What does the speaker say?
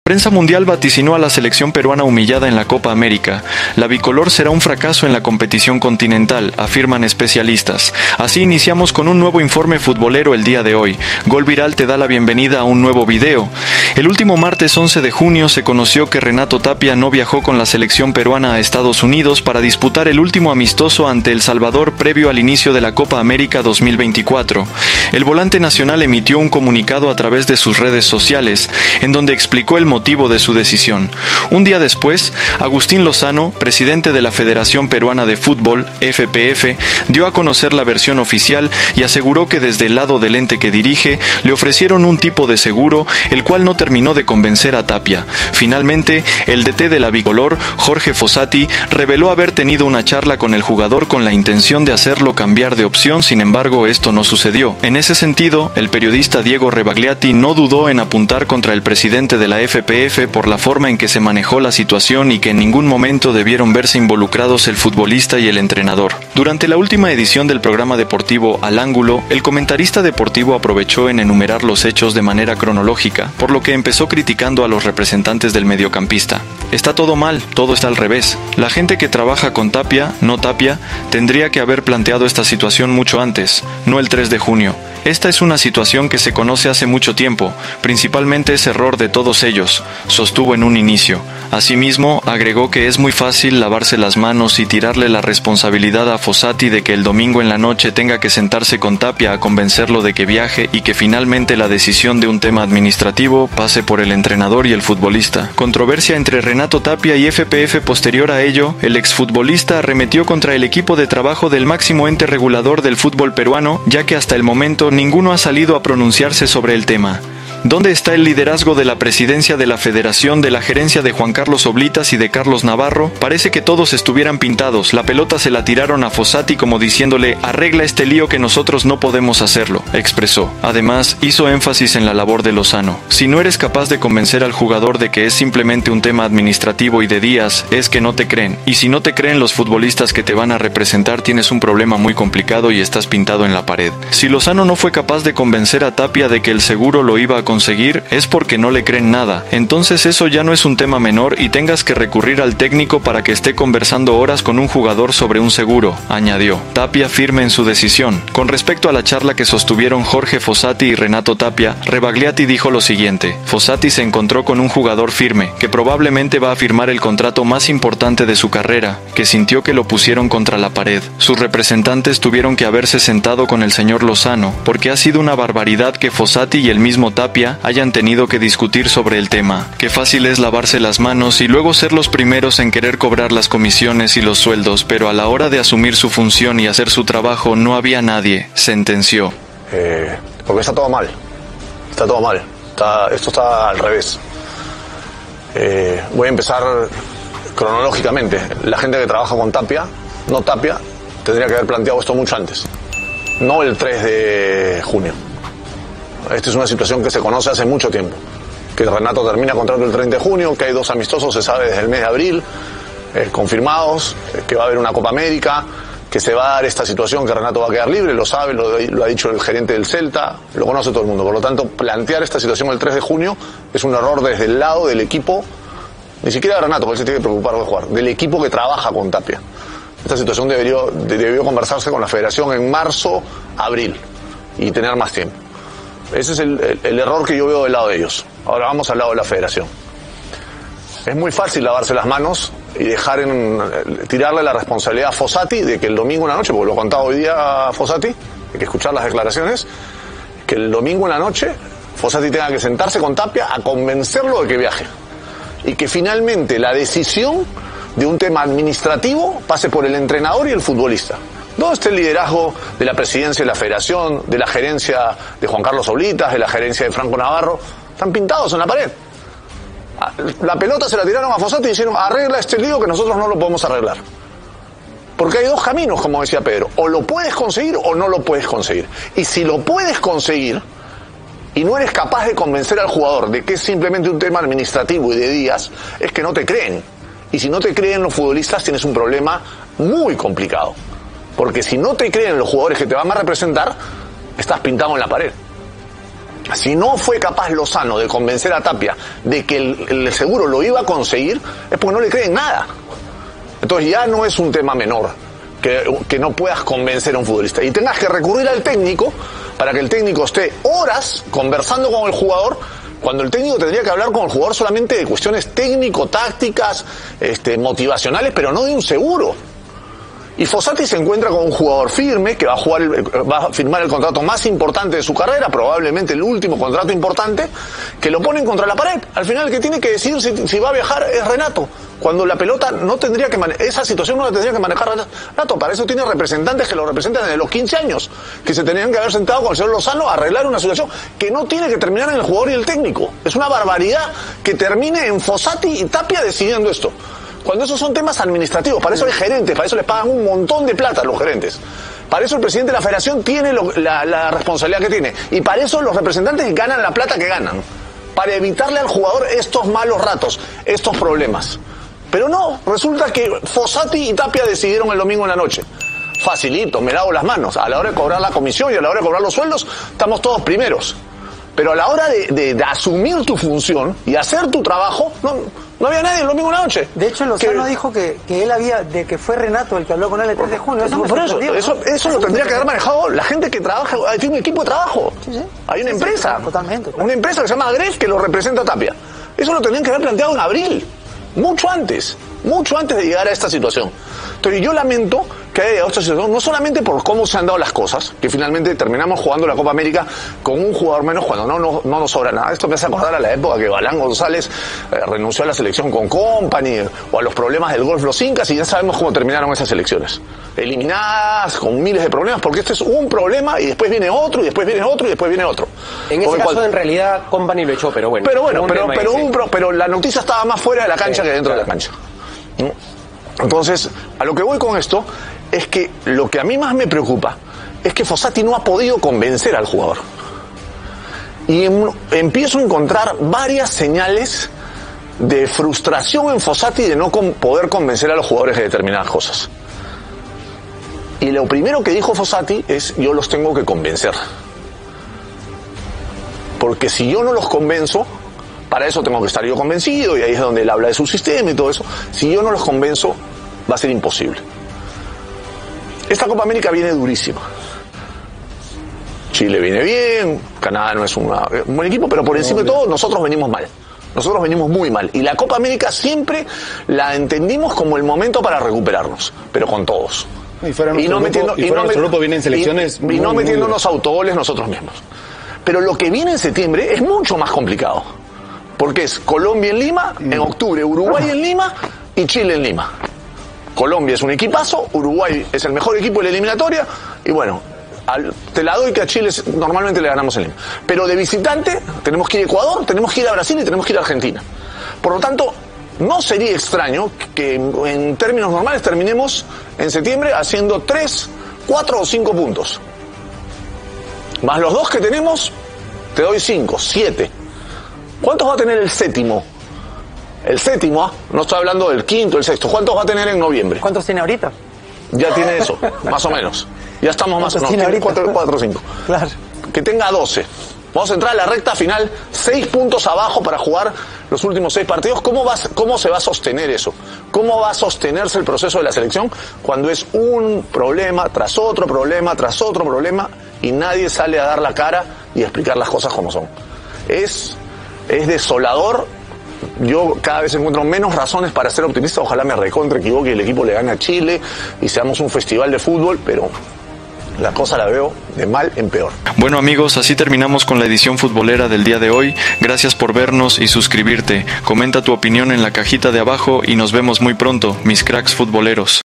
La prensa mundial vaticinó a la selección peruana humillada en la Copa América. La bicolor será un fracaso en la competición continental, afirman especialistas. Así iniciamos con un nuevo informe futbolero el día de hoy. Gol Viral te da la bienvenida a un nuevo video. El último martes 11 de junio se conoció que Renato Tapia no viajó con la selección peruana a Estados Unidos para disputar el último amistoso ante El Salvador previo al inicio de la Copa América 2024. El volante nacional emitió un comunicado a través de sus redes sociales, en donde explicó el motivo de su decisión. Un día después, Agustín Lozano, presidente de la Federación Peruana de Fútbol, FPF, dio a conocer la versión oficial y aseguró que desde el lado del ente que dirige, le ofrecieron un tipo de seguro, el cual no terminó de convencer a Tapia. Finalmente, el DT de la bicolor, Jorge Fossati, reveló haber tenido una charla con el jugador con la intención de hacerlo cambiar de opción, sin embargo, esto no sucedió. En ese sentido, el periodista Diego Rebagliati no dudó en apuntar contra el presidente de la FPF por la forma en que se manejó la situación y que en ningún momento debieron verse involucrados el futbolista y el entrenador. Durante la última edición del programa deportivo Al Ángulo, el comentarista deportivo aprovechó en enumerar los hechos de manera cronológica, por lo que empezó criticando a los representantes del mediocampista. Está todo mal, todo está al revés. La gente que trabaja con Tapia, no Tapia, tendría que haber planteado esta situación mucho antes, no el 3 de junio. Esta es una situación que se conoce hace mucho tiempo, principalmente es error de todos ellos, sostuvo en un inicio. Asimismo, agregó que es muy fácil lavarse las manos y tirarle la responsabilidad a Fossati de que el domingo en la noche tenga que sentarse con Tapia a convencerlo de que viaje y que finalmente la decisión de un tema administrativo pase por el entrenador y el futbolista. Controversia entre Renato Tapia y FPF. Posterior a ello, el exfutbolista arremetió contra el equipo de trabajo del máximo ente regulador del fútbol peruano, ya que hasta el momento ninguno ha salido a pronunciarse sobre el tema. ¿Dónde está el liderazgo de la presidencia de la Federación, de la gerencia de Juan Carlos Oblitas y de Carlos Navarro? Parece que todos estuvieran pintados. La pelota se la tiraron a Fossati como diciéndole: arregla este lío que nosotros no podemos hacerlo, expresó. Además, hizo énfasis en la labor de Lozano. Si no eres capaz de convencer al jugador de que es simplemente un tema administrativo y de días, es que no te creen. Y si no te creen los futbolistas que te van a representar, tienes un problema muy complicado y estás pintado en la pared. Si Lozano no fue capaz de convencer a Tapia de que el seguro lo iba a conseguir, es porque no le creen nada. Entonces eso ya no es un tema menor y tengas que recurrir al técnico para que esté conversando horas con un jugador sobre un seguro, añadió. Tapia firme en su decisión. Con respecto a la charla que sostuvieron Jorge Fossati y Renato Tapia, Rebagliati dijo lo siguiente: Fossati se encontró con un jugador firme, que probablemente va a firmar el contrato más importante de su carrera, que sintió que lo pusieron contra la pared. Sus representantes tuvieron que haberse sentado con el señor Lozano, porque ha sido una barbaridad que Fossati y el mismo Tapia hayan tenido que discutir sobre el tema. Qué fácil es lavarse las manos y luego ser los primeros en querer cobrar las comisiones y los sueldos, pero a la hora de asumir su función y hacer su trabajo no había nadie, sentenció. Porque está todo mal. Está todo mal. Esto está al revés. Voy a empezar cronológicamente. La gente que trabaja con Tapia, no Tapia, tendría que haber planteado esto mucho antes. No el 3 de junio. Esta es una situación que se conoce hace mucho tiempo. Que Renato termina contrato el 30 de junio, que hay 2 amistosos, se sabe desde el mes de abril, confirmados, que va a haber una Copa América, que se va a dar esta situación, que Renato va a quedar libre, lo sabe, lo ha dicho el gerente del Celta, lo conoce todo el mundo. Por lo tanto, plantear esta situación el 3 de junio es un error desde el lado del equipo, ni siquiera de Renato, porque él se tiene que preocupar de jugar, del equipo que trabaja con Tapia. Esta situación debió conversarse con la Federación en marzo, abril, y tener más tiempo. Ese es el error que yo veo del lado de ellos. Ahora vamos al lado de la Federación. Es muy fácil lavarse las manos y tirarle la responsabilidad a Fossati de que el domingo en la noche, porque lo ha contado hoy día Fossati, hay que escuchar las declaraciones, que el domingo en la noche Fossati tenga que sentarse con Tapia a convencerlo de que viaje. Y que finalmente la decisión de un tema administrativo pase por el entrenador y el futbolista. ¿Dónde está el liderazgo de la presidencia de la Federación, de la gerencia de Juan Carlos Oblitas, de la gerencia de Franco Navarro? Están pintados en la pared. La pelota se la tiraron a Fossati y dijeron: arregla este lío que nosotros no lo podemos arreglar. Porque hay 2 caminos, como decía Pedro. O lo puedes conseguir o no lo puedes conseguir. Y si lo puedes conseguir y no eres capaz de convencer al jugador de que es simplemente un tema administrativo y de días, es que no te creen. Y si no te creen los futbolistas, tienes un problema muy complicado. Porque si no te creen los jugadores que te van a representar, estás pintado en la pared. Si no fue capaz Lozano de convencer a Tapia de que el seguro lo iba a conseguir, es porque no le creen nada. Entonces ya no es un tema menor que no puedas convencer a un futbolista y tengas que recurrir al técnico para que el técnico esté horas conversando con el jugador, cuando el técnico tendría que hablar con el jugador solamente de cuestiones técnico-tácticas, motivacionales, pero no de un seguro. Y Fossati se encuentra con un jugador firme que va a firmar el contrato más importante de su carrera, probablemente el último contrato importante, que lo ponen contra la pared. Al final el que tiene que decidir si va a viajar es Renato, cuando la pelota no tendría que esa situación no la tendría que manejar Renato. Para eso tiene representantes que lo representan desde los 15 años, que se tenían que haber sentado con el señor Lozano a arreglar una situación que no tiene que terminar en el jugador y el técnico. Es una barbaridad que termine en Fossati y Tapia decidiendo esto, cuando esos son temas administrativos. Para eso hay gerentes, para eso les pagan un montón de plata a los gerentes. Para eso el presidente de la federación tiene la responsabilidad que tiene. Y para eso los representantes ganan la plata que ganan. Para evitarle al jugador estos malos ratos, estos problemas. Pero no, resulta que Fossati y Tapia decidieron el domingo en la noche. Facilito, me lavo las manos. A la hora de cobrar la comisión y a la hora de cobrar los sueldos, estamos todos primeros. Pero a la hora de asumir tu función y hacer tu trabajo, no había nadie el domingo en la noche. De hecho, Lozano dijo que él que fue Renato el que habló con él el 3 de junio. Eso lo tendría que haber manejado la gente que trabaja, tiene un equipo de trabajo. Sí. Hay una empresa. Sí, totalmente. Claro. Una empresa que se llama Agref que lo representa a Tapia. Eso lo tendrían que haber planteado en abril. Mucho antes de llegar a esta situación. Entonces yo lamento que haya llegado a esta situación, no solamente por cómo se han dado las cosas, que finalmente terminamos jugando la Copa América con un jugador menos cuando no nos sobra nada. Esto me hace acordar a la época que Balán González renunció a la selección con Company, o a los problemas del golf los Incas, y ya sabemos cómo terminaron esas elecciones. Eliminadas, con miles de problemas, porque este es un problema y después viene otro, y después viene otro, y después viene otro. En ese caso, en realidad, Company lo echó, pero bueno. Pero la noticia estaba más fuera de la cancha que dentro de la cancha. Entonces, a lo que voy con esto es que lo que a mí más me preocupa es que Fossati no ha podido convencer al jugador. Y empiezo a encontrar varias señales de frustración en Fossati de no poder convencer a los jugadores de determinadas cosas. Y lo primero que dijo Fossati es: yo los tengo que convencer. Porque si yo no los convenzo, para eso tengo que estar yo convencido, y ahí es donde él habla de su sistema y todo eso. Si yo no los convenzo, va a ser imposible. Esta Copa América viene durísima. Chile viene bien, Canadá no es un buen equipo, pero por encima de todo nosotros venimos mal. Nosotros venimos muy mal. Y la Copa América siempre la entendimos como el momento para recuperarnos, pero con todos. Y no metiéndonos autogoles nosotros mismos. Pero lo que viene en septiembre es mucho más complicado. Porque es Colombia en Lima, en octubre Uruguay en Lima y Chile en Lima. Colombia es un equipazo, Uruguay es el mejor equipo de la eliminatoria, y bueno, te la doy que a Chile normalmente le ganamos en Lima. Pero de visitante tenemos que ir a Ecuador, tenemos que ir a Brasil y tenemos que ir a Argentina. Por lo tanto, no sería extraño que en términos normales terminemos en septiembre haciendo 3, 4 o 5 puntos. Más los 2 que tenemos, te doy 5, 7. ¿Cuántos va a tener el séptimo? El séptimo, no estoy hablando del quinto, el sexto. ¿Cuántos va a tener en noviembre? ¿Cuántos tiene ahorita? Ya tiene eso, más o menos. Ya estamos más o menos. Tiene 4 o 5. Claro. Que tenga 12. Vamos a entrar a la recta final, 6 puntos abajo para jugar los últimos 6 partidos. ¿Cómo se va a sostener eso? ¿Cómo va a sostenerse el proceso de la selección cuando es un problema tras otro problema tras otro problema y nadie sale a dar la cara y a explicar las cosas como son? Es desolador. Yo cada vez encuentro menos razones para ser optimista. Ojalá me recontra equivoque y el equipo le gane a Chile y seamos un festival de fútbol, pero la cosa la veo de mal en peor. Bueno amigos, así terminamos con la edición futbolera del día de hoy. Gracias por vernos y suscribirte. Comenta tu opinión en la cajita de abajo y nos vemos muy pronto, mis cracks futboleros.